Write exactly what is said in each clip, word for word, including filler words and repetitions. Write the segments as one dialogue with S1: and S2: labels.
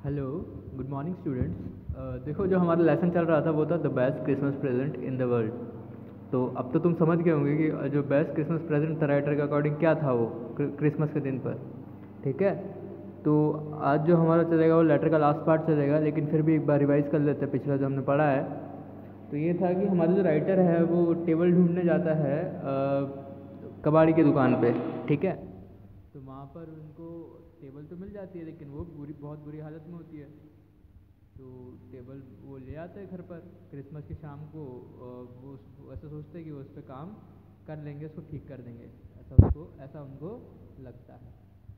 S1: Hello, good morning students. देखो, जो हमारा लेसन चल रहा था वो था the best Christmas present in the world. तो अब तो तुम समझ गए होंगे कि अ, जो बेस्ट क्रिसमस प्रेजेंट था राइटर के अकॉर्डिंग क्या था वो क्रिसमस के दिन पर। ठीक है, तो आज जो हमारा चलेगा वो लेटर का लास्ट पार्ट चलेगा, लेकिन फिर भी एक बार रिवाइज कर लेते हैं पिछला जो हमने पढ़ा है। तो ये था कि हमारा जो राइटर है वो टेबल ढूंढने जाता है अ, कबाड़ी की दुकान पे। ठीक है, तो वहाँ पर उनको टेबल तो मिल जाती है, लेकिन वो बुरी बहुत बुरी हालत में होती है। तो टेबल वो ले आते हैं घर पर क्रिसमस की शाम को। अ, वो उस- ऐसा सोचते हैं कि वो उस पर काम कर लेंगे, उसको ठीक कर देंगे, ऐसा उसको ऐसा उनको लगता है।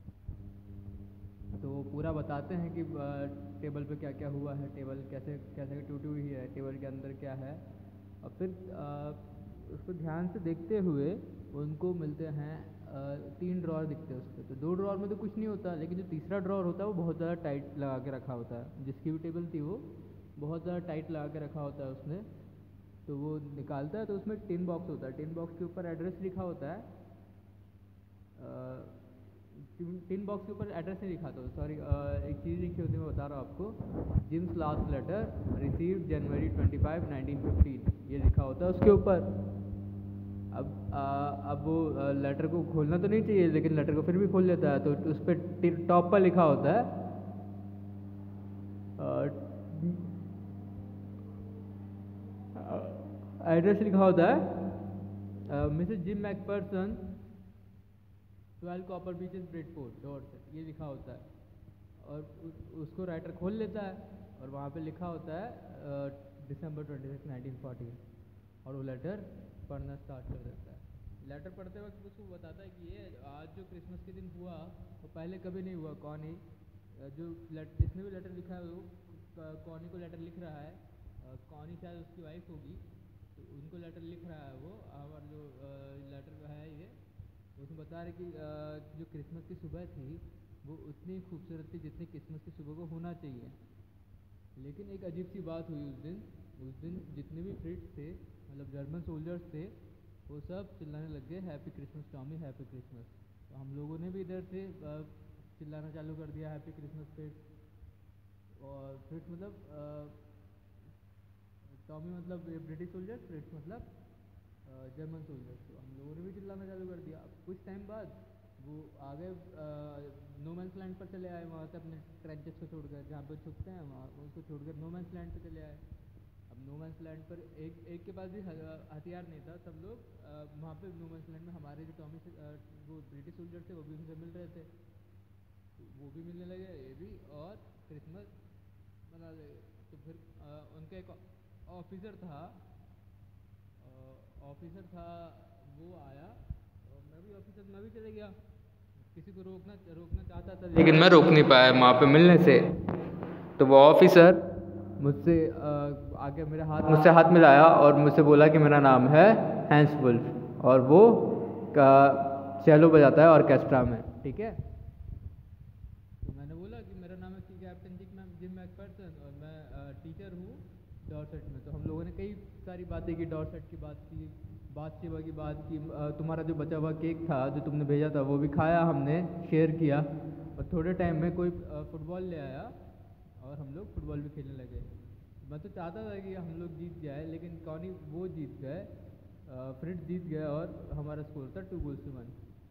S1: तो वो पूरा बताते हैं कि अ, टेबल पे क्या क्या हुआ है, टेबल कैसे कैसे टूटी हुई है, टेबल के अंदर क्या है। और फिर अ, उसको ध्यान से देखते हुए उनको मिलते हैं अ, तीन ड्रॉर दिखते हैं उस पर। तो दो ड्रॉर में तो कुछ नहीं होता, लेकिन जो तीसरा ड्रॉर होता है वो बहुत ज़्यादा टाइट लगा के रखा होता है। जिसकी भी टेबल थी वो बहुत ज़्यादा टाइट लगा के रखा होता है उसने। तो वो निकालता है तो उसमें टिन बॉक्स होता है। टिन बॉक्स के ऊपर एड्रेस लिखा होता है। टिन बॉक्स के ऊपर एड्रेस नहीं लिखा था, सॉरी, एक चीज़ लिखी होती है, मैं बता रहा हूँ आपको। Jim's last letter received January twenty five nineteen fifteen, ये लिखा होता है उसके ऊपर। अब आ, अब वो लेटर को खोलना तो नहीं चाहिए, लेकिन लेटर को फिर भी खोल लेता है। तो उस पर टॉप पर लिखा होता है एड्रेस लिखा होता है Mrs Jim McPherson, twelve Copper Beeches Bradford Dorset, ये लिखा होता है। और उस, उसको राइटर खोल लेता है और वहाँ पे लिखा होता है December twenty six nineteen fourteen, और वो लेटर पढ़ना स्टार्ट कर देता है। लेटर पढ़ते वक्त उसको बताता है कि ये आज जो क्रिसमस के दिन हुआ वो पहले कभी नहीं हुआ। कौन ही जो लेट, जिसने भी लेटर लिखा है वो कौनी को लेटर लिख रहा है। कौनी शायद उसकी वाइफ होगी, तो उनको लेटर लिख रहा है वो। और जो लेटर है ये, उसमें बता रहे कि अ, जो क्रिसमस की सुबह थी वो उतनी खूबसूरत थी जितनी क्रिसमस की सुबह को होना चाहिए। लेकिन एक अजीब सी बात हुई उस दिन। उस दिन जितने भी फ्रिट्स थे, मतलब जर्मन सोल्जर्स थे, वो सब चिल्लाने लग गए happy Christmas Tommy, happy Christmas. तो हम लोगों ने भी इधर से अ, चिल्लाना चालू कर दिया हैप्पी क्रिसमस फ्रिट्स। और फ्रिट्स मतलब टॉमी मतलब ब्रिटिश सोल्जर, फ्रिट्स मतलब जर्मन सोल्जर्स। तो हम लोगों ने भी चिल्लाना चालू कर दिया। अब कुछ टाइम बाद वो आगे नो मैंस लैंड पर चले आए, वहाँ से अपने ट्रेंचेस को छोड़कर, जहाँ पर छुपते हैं वहाँ उसको छोड़कर नो मैंस लैंड पर चले आए। अब नो मैंस लैंड पर एक एक के पास भी हथियार नहीं था। सब लोग वहाँ पे नो मैंस लैंड में हमारे जो टॉमी से अ, वो ब्रिटिश सोल्जर थे वो भी उनसे मिल रहे थे। तो वो भी मिलने लगे, ये भी, और क्रिसमस मना लगे। तो फिर अ, उनका एक ऑफिसर था ऑफिसर था वो आया, और मैं भी ऑफिसर मैं भी चले गया। किसी को रोकना रोकना चाहता था, लेकिन मैं रोक नहीं पाया वहाँ पे मिलने से। तो वो ऑफिसर मुझसे अ, आके मेरे हाथ मुझसे हाथ मिलाया और मुझसे बोला कि मेरा नाम है हैंस वुल्फ, और वो का चेलो बजाता है ऑर्केस्ट्रा में। ठीक है, तो मैंने बोला कि मेरा नाम है कैप्टन जिम जिम मैकपर्सन और मैं टीचर हूँ डॉर्सेट में। तो हम लोगों ने कई सारी बातें की, डॉर्सेट की बात की, बात सेवा की बात की। अ, तुम्हारा जो बचा हुआ केक था जो तुमने भेजा था वो भी खाया हमने, शेयर किया। और थोड़े टाइम में कोई अ, फुटबॉल ले आया और हम लोग फुटबॉल भी खेलने लगे। मैं तो चाहता था कि हम लोग जीत जाए, लेकिन कौन ही वो जीत गए, फ्रिट्स जीत गए, और हमारा स्कोर था टू गोल्स टू वन।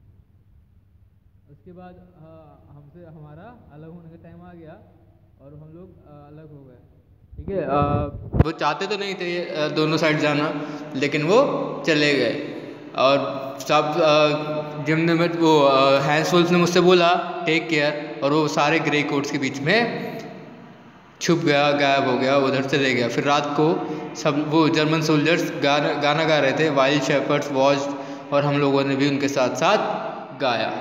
S1: उसके बाद हाँ, हमसे हमारा अलग होने का टाइम आ गया और हम लोग अ, अलग हो गए। ठीक है, अ, वो चाहते तो नहीं थे अ, दोनों साइड जाना, लेकिन वो चले गए। और सब जिम ने में वो हैंस वुल्फ ने मुझसे बोला टेक केयर, और वो सारे ग्रे कोट्स के बीच में छुप गया, गायब हो गया, उधर चले गया। फिर रात को सब वो जर्मन सोल्जर्स गाना गाना गा रहे थे, वाइल्ड शेपर्ड्स वॉच, और हम लोगों ने भी उनके साथ साथ गाया।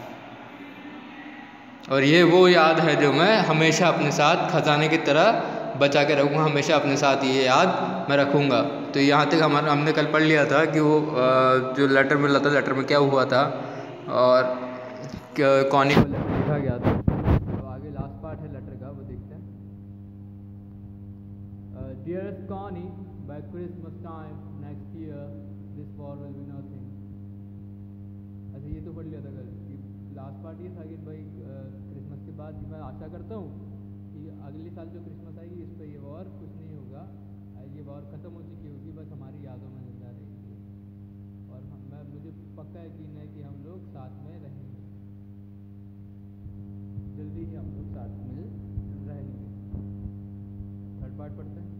S1: और ये वो याद है जो मैं हमेशा अपने साथ खजाने की तरह बचा के रखूँगा, हमेशा अपने साथ ये याद मैं रखूँगा। तो यहाँ तक हमारा हमने कल पढ़ लिया था कि वो जो लेटर मिला था, लेटर में क्या हुआ था और कौनी को लेटर लिखा गया था। तो आगे लास्ट पार्ट है लेटर का, वो देखते हैं। Dearest Connie, by Christmas time next year this war will be nothing. अच्छा, ये तो पढ़ लिया था कल। लास्ट पार्ट ये था कि भाई क्रिसमस के बाद मैं आशा करता हूँ कि अगले साल जो क्रिसमस आएगी इस पर ये वॉर कुछ नहीं होगा, ये वॉर ख़त्म हो चुकी होगी, बस हमारी यादों में जिंदा रहेगी। और हम मैं मुझे पक्का यकीन है कि हम लोग साथ में रहेंगे, जल्दी ही हम लोग साथ में रहेंगे। थर्ड पार्ट पढ़ते हैं।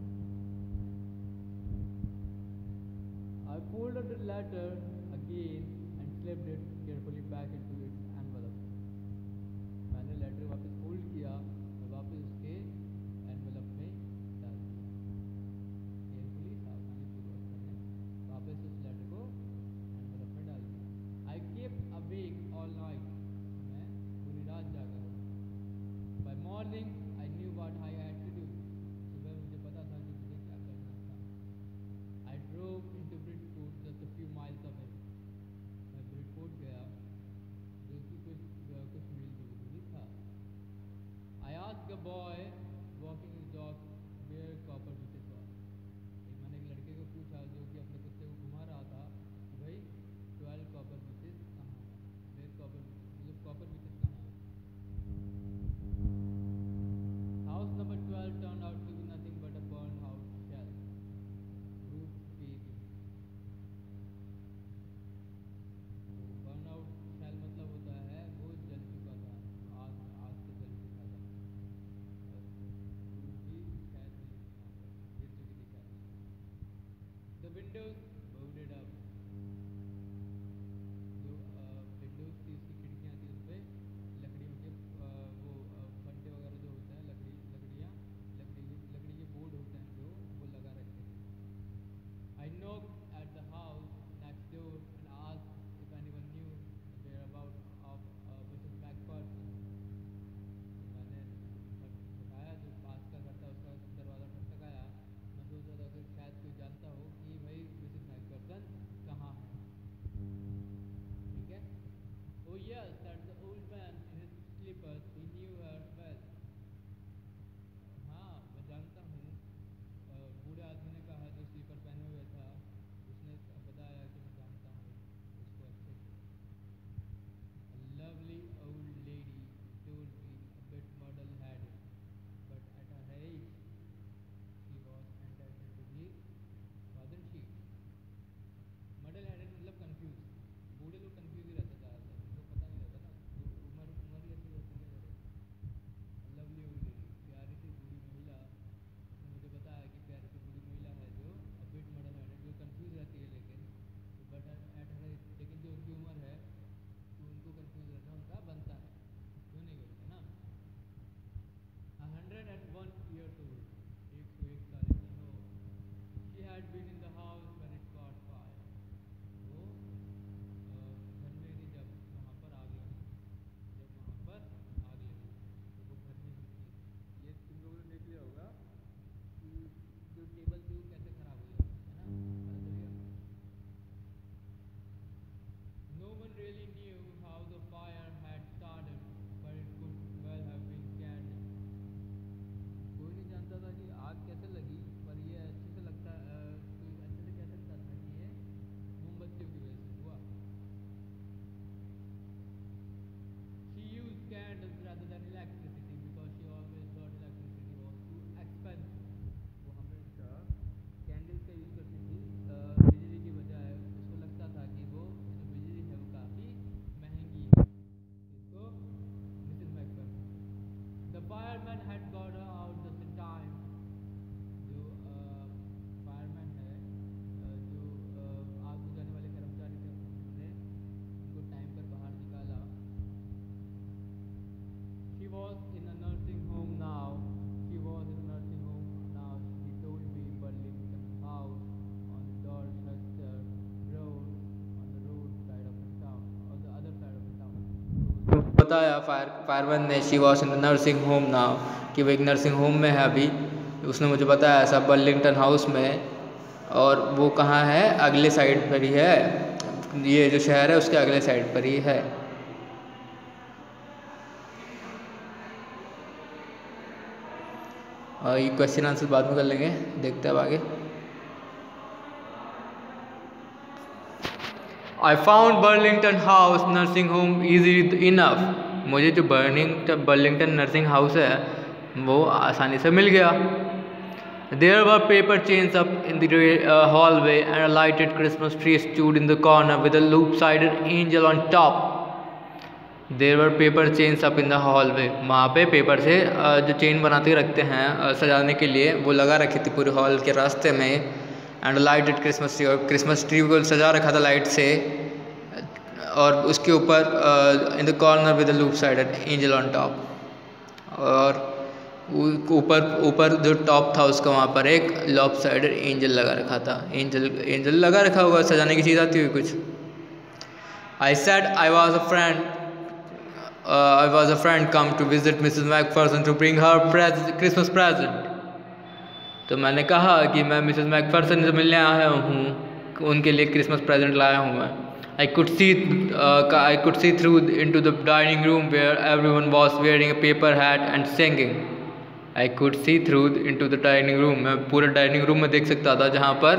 S1: I folded the letter again and slipped it carefully back into its envelope. मैंने लेटर वापस फोल्ड किया और वापस उसके एनवेलप में डाल दिया। केयरफुली सावधानी पूर्वक मैंने वापस उस लेटर को एनवेलप में डाल दिया। I kept awake all night. मैं पूरी रात जागा रहा। By morning I knew what I had to do. सुबह मुझे पता था कि मुझे क्या करना था। I drove into Bridgeport just a few miles away. मैं ब्रिडफोर्ड गया जो कि कुछ कुछ मील दूर ही था। I asked a boy walking his dog where copper beaches was. एक मैंने एक लड़के को पूछा जो कि अपने कुत्ते को घुमा रहा था कि भाई ट्वेल्व कॉपर बीचेस कहाँ हैं, where copper मतलब कॉपर बीचेस कहाँ हैं। House number twelve turned out to be nothing but a burned house shell. Roof caving. Burnout shell मतलब होता है वो जल चुका था, आग आग से जल चुका था। और रूफ भी शायद नहीं गिर चुकी थी शायद। द विंडोज बोर्डेड अप, जो विंडोज थी उसकी खिड़कियाँ थी उस पर लकड़ियों के आ, वो फंटे वगैरह जो होते हैं लकड़ी लकड़ियाँ लकड़ी लकड़ी के बोर्ड होते हैं जो वो लगा रखे थे। I knocked at the house next door and asked if anyone knew the whereabouts of uh, Missus McPherson. मैंने बताया जो पास का घर था उसका दरवाज़ा खटखटाया। मैं सोच रहा था कि शायद कोई जानता हो कि भाई मिसेस मैकफर्सन कहाँ है। ठीक है। Oh yes, that's the old man in his slippers. He knew her well. हाँ मैं जानता हूँ। बूढ़े आदमी ने कहा जो स्लीपर पहने हुए था, उसने बताया कि मैं जानता हूँ उसको अच्छे से। A lovely old lady told me a bit muddle-headed, but at her age she was entitled to be, wasn't she? Muddle-headed मतलब confused। बूढ़े लोग confused ही रहते ज़्यादातर, उनको पता नहीं रहता ना, उम्र उम्र ही ऐसी रहती है बड़े। A lovely old lady, प्यारी सी बूढ़ी महिला। उसने मुझे बताया कि प्यारी सी बूढ़ी महिला है जो a bit muddle-headed, जो confused रहती है लेकिन बट एट हर एज, लेकिन जो उनकी उम्र है तो उनको कंफ्यूज रहना उनका बनता है, क्यों नहीं बोलते ना। A hundred and one years old, एक सौ एक साल की हो। She had been in the house when it caught fire. वो घर में थी जब वहाँ पर आग लगी, जब वहाँ पर आग लगी तो वो घर में ही थी। ये तुम लोगों ने देख लिया होगा कि जो टेबल थी वो कैसे खराब हो जाती है ना, पता चल गया। No one really knew how the fire had started, but it could well have been candle. कोई नहीं जानता था कि आग कैसे लगी, पर ये अच्छे से लगता अ, कोई अच्छे से कह सकता था कि ये मोमबत्तियों की वजह से हुआ। She used candles rather than electricity because she always thought electricity was too expensive. वो हमेशा कैंडल्स का यूज़ करती थी अ, बिजली की बजाय। उसको लगता था कि वो जो बिजली है वो काफ़ी महंगी है। इसको Mrs McPherson. The fireman had got her out just in time. जो फायरमैन है अ, जो अ, आग बुझाने वाले कर्मचारी थे उन्होंने उनको टाइम पर बाहर निकाला। She was in a nursing home now. She was in a nursing home now. He told me Burlington House on Dorchester Road on the road side of the town, on the other side of the town. तो बताया fire fireman ने she was in the nursing home now कि वो एक nursing home में है अभी। उसने मुझे बताया ऐसा बर्लिंगटन हाउस में, और वो कहाँ है, अगले साइड पर ही है, ये जो शहर है उसके अगले साइड पर ही है। और ये क्वेश्चन आंसर बाद में कर लेंगे, देखते हैं अब आगे। I found Burlington House nursing home easy enough. मुझे जो बर्निंग बर्लिंगटन नर्सिंग हाउस है वो आसानी से मिल गया। There were paper chains up in the uh, hallway and a lighted Christmas tree stood in the corner with a loop-sided angel on top. There were paper chains up in the hallway. वहाँ पे paper से जो chain बनाते रखते हैं सजाने के लिए, वो लगा रखी थी पूरे हॉल के रास्ते में। एंड लाइटेड क्रिसमस ट्री, और क्रिसमस ट्री को सजा रखा था लाइट से, और उसके ऊपर in the corner with the lopsided angel on top, और ऊपर ऊपर जो टॉप था उसका वहाँ पर एक लॉप साइडेड एंजल लगा रखा था। एंजल एंजल लगा रखा होगा, सजाने की चीज़ आती हुई कुछ। I said I was a friend I was a friend come to visit Mrs McPherson to bring her Christmas present. तो मैंने कहा कि मैं मिसेस मैकफर्सन से मिलने आया हूँ, उनके लिए क्रिसमस प्रेजेंट लाया हूँ मैं। I could see uh, I could see through into the dining room where everyone was wearing a paper hat and singing. I could see through into the dining room. मैं पूरे dining room में देख सकता था जहाँ पर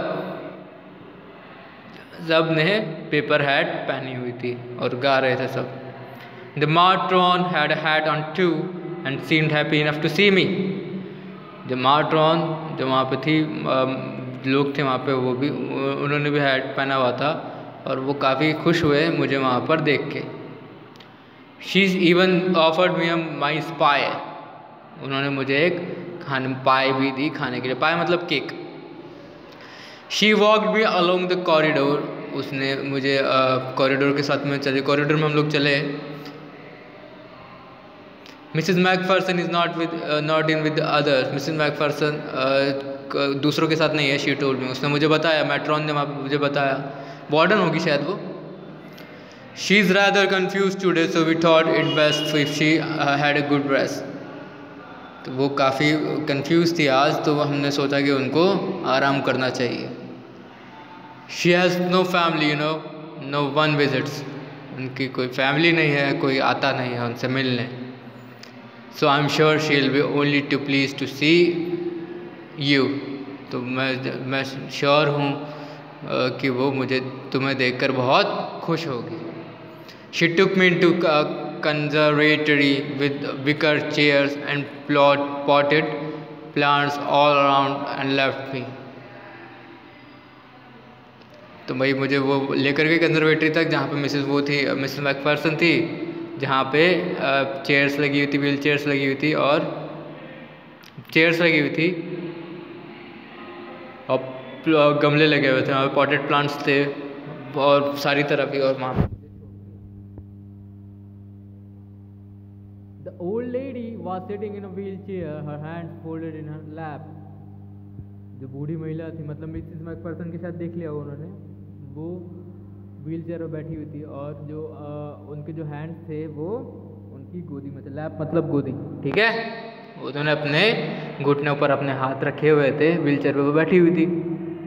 S1: सब ने पेपर हैट पहनी हुई थी और गा रहे थे सब। The matron had a hat on too and seemed happy enough to see me. जो matron जो वहाँ पे थी, लोग थे वहाँ पे, वो भी उन्होंने भी हैट पहना हुआ था और वो काफ़ी खुश हुए मुझे वहाँ पर देख के। She even offered me a mince pie. उन्होंने मुझे एक खाने पाई भी दी खाने के लिए। पाई मतलब cake. She walked me along the corridor. उसने मुझे कॉरिडोर uh, के साथ में चले, कॉरिडोर में हम लोग चले। Missus Macpherson is not with uh, not in with the others. Missus Macpherson uh, दूसरों के साथ नहीं है। She told me. उसने मुझे बताया, मैट्रॉन ने मुझे बताया, वार्डन होगी शायद वो। She is rather confused today, so we thought it best if she uh, had a good rest. तो वो काफ़ी कंफ्यूज थी आज, तो हमने सोचा कि उनको आराम करना चाहिए। She has no family, you know, no one visits. उनकी कोई फैमिली नहीं है, कोई आता नहीं है उनसे मिलने। So I'm sure she'll be only too pleased to see you. तो मैं मैं श्योर हूँ कि वो मुझे तुम्हें देखकर बहुत खुश होगी। She took me into a conservatory with wicker chairs and plot potted plants all around and left me. तो भाई मुझे वो लेकर गई कंजर्वेटरी तक जहाँ पे मिसेस वो थी, मिसेस मैकफर्सन थी, जहाँ पे चेयर्स लगी हुई थी, व्हील चेयर्स लगी हुई थी और चेयर्स लगी हुई थी और गमले लगे हुए थे, वहाँ पे पॉटेड प्लांट्स थे और सारी तरफ ही। और वहाँ The old lady was sitting in a wheelchair, her hands folded in her lap. जो बूढ़ी महिला थी, मतलब मिसेस मैकफर्सन के साथ देख लिया उन्होंने, वो व्हील चेयर पर बैठी हुई थी और जो आ, उनके जो हैंड्स थे वो उनकी गोदी में थे। लैप मतलब गोदी, ठीक है। उन्होंने अपने घुटने ऊपर अपने हाथ रखे हुए थे, व्हील चेयर पर वो बैठी हुई थी।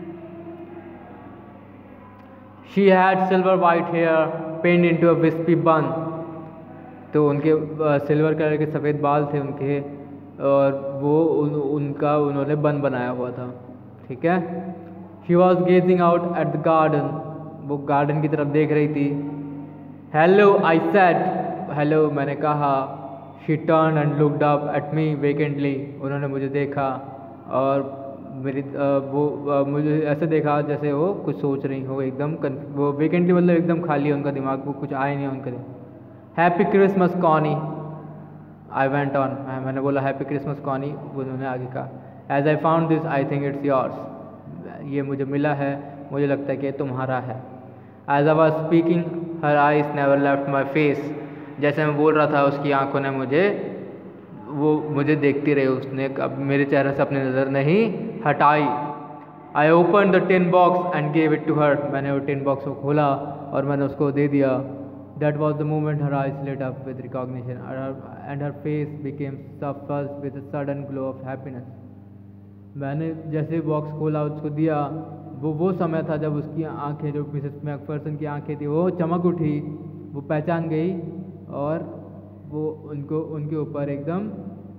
S1: She had silver white hair pinned into a wispy bun. तो उनके सिल्वर कलर के सफ़ेद बाल थे उनके, और वो उन, उनका उन्होंने बन बनाया हुआ था, ठीक है। She was gazing out at the garden. वो गार्डन की तरफ देख रही थी। Hello, I said. Hello, मैंने कहा। She turned and looked up at me vacantly. उन्होंने मुझे देखा और मेरी वो मुझे ऐसे देखा जैसे वो कुछ सोच रही हो, एकदम वो वेकेंटली मतलब एकदम खाली है उनका दिमाग, वो कुछ आए नहीं उनके लिए। Happy Christmas Connie, I went on, मैंने बोला हैप्पी क्रिसमस कॉनी, उन्होंने आगे कहा as I found this I think it's yours, ये मुझे मिला है, मुझे लगता है कि तुम्हारा है। As I was speaking her eyes never left my face, जैसे मैं बोल रहा था उसकी आंखों ने मुझे वो मुझे देखती रही, उसने अब मेरे चेहरे से अपनी नज़र नहीं हटाई। I open the tin box and gave it to her, मैंने वो टिन बॉक्स को खोला और मैंने उसको दे दिया। That was the moment her eyes lit up with recognition and her face became suffused with a sudden glow of happiness. मैंने जैसे बॉक्स खोला उसको दिया, वो वो समय था जब उसकी आंखें, जो मिसेस मैकफर्सन की आंखें थी, वो चमक उठी, वो पहचान गई और वो उनको उनके ऊपर एकदम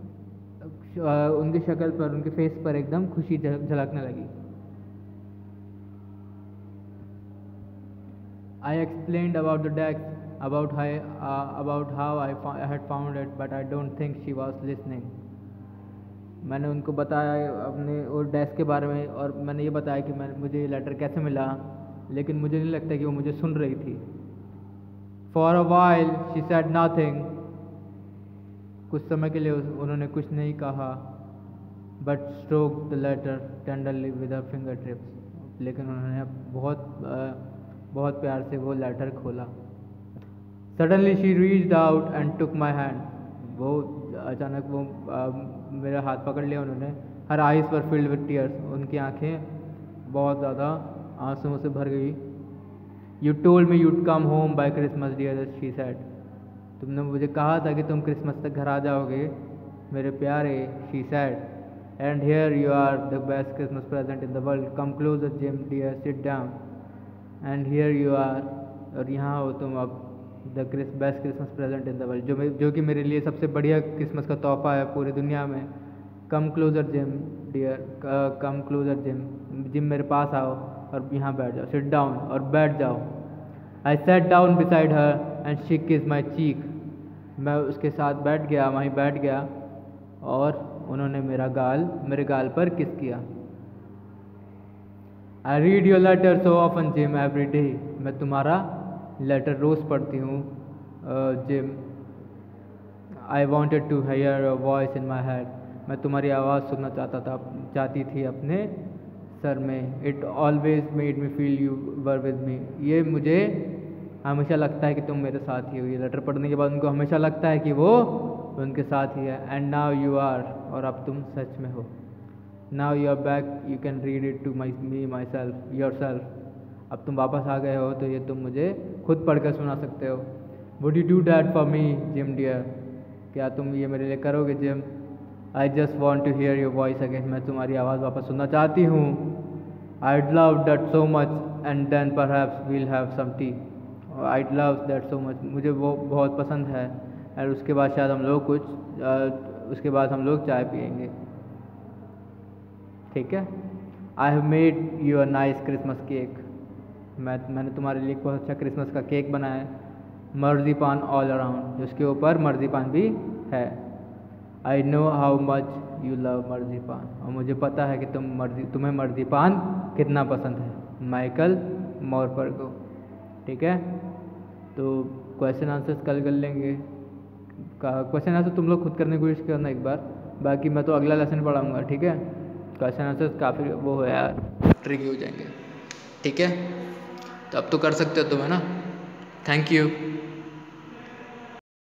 S1: उनकी शक्ल पर, उनके फेस पर एकदम खुशी झलकने लगी। I explained about the deck, about how uh, about how I, I had found it, but I don't think she was listening. मैंने उनको बताया अपने और डेस्क के बारे में, और मैंने ये बताया कि मैं मुझे ये लेटर कैसे मिला, लेकिन मुझे नहीं लगता कि वो मुझे सुन रही थी। For a while she said nothing, कुछ समय के लिए उन्होंने कुछ नहीं कहा। But stroke the letter tenderly with her finger tips, लेकिन उन्होंने बहुत बहुत प्यार से वो लेटर खोला। Suddenly she reached out and took my hand, वो अचानक वो आ, मेरा हाथ पकड़ लिया उन्होंने। Her eyes were filled with tears, उनकी आंखें बहुत ज़्यादा आंसुओं से भर गई। You told me you'd come home by Christmas dear, she said, तुमने मुझे कहा था कि तुम क्रिसमस तक घर आ जाओगे मेरे प्यारे, she said, and here you are the best Christmas present in the world, come closer Jim dear, sit down, and here you are, और यहाँ हो तुम अब, the Chris best Christmas present in the world, जो जो कि मेरे लिए सबसे बढ़िया क्रिसमस का तोहफा है पूरी दुनिया में। Come closer Jim dear, come closer Jim, Jim मेरे पास आओ और यहाँ बैठ जाओ, सिट डाउन, और बैठ जाओ। I set down beside her and she kiss my चीक, मैं उसके साथ बैठ गया, वहीं बैठ गया, और उन्होंने मेरा गाल मेरे गाल पर किस किया। I read your letter so often Jim every day, मैं तुम्हारा लेटर रोज़ पढ़ती हूँ Jim. I wanted to hear your voice in my head, मैं तुम्हारी आवाज़ सुनना चाहता था चाहती थी अपने सर में। It always made me feel you were with me, ये मुझे हमेशा लगता है कि तुम मेरे साथ ही हो। ये लेटर पढ़ने के बाद उनको हमेशा लगता है कि वो उनके साथ ही है। एंड नाउ यू आर, और अब तुम सच में हो। Now you are back, you can read it to my me myself yourself, अब तुम वापस आ गए हो तो ये तुम मुझे खुद पढ़कर सुना सकते हो। Would you do that for me Jim dear, क्या तुम ये मेरे लिए करोगे Jim. I just want to hear your voice again, मैं तुम्हारी आवाज़ वापस सुनना चाहती हूँ। I'd love that so much and then perhaps we'll have some tea, I'd love that so much, मुझे वो बहुत पसंद है, और उसके बाद शायद हम लोग कुछ आ, उसके बाद हम लोग चाय पियेंगे, ठीक है। I have made you a nice Christmas cake, मैं मैंने तुम्हारे लिए बहुत अच्छा क्रिसमस का केक बनाया है। मर्जीपान ऑल अराउंड, जिसके ऊपर मर्जीपान भी है। I know how much you love marzipan, और मुझे पता है कि तुम मर्जी तुम्हें मर्जीपान कितना पसंद है। माइकल मोरपर को, ठीक है। तो क्वेश्चन आंसर्स कल कर लेंगे, क्वेश्चन आंसर तुम लोग खुद करने की कोशिश करना एक बार, बाकी मैं तो अगला लेसन पढ़ाऊँगा, ठीक है। क्वेश्चन आंसर्स काफ़ी वो है यार, ट्रिकी हो जाएंगे, ठीक है। तो अब तो कर सकते हो तुम, है ना। Thank you.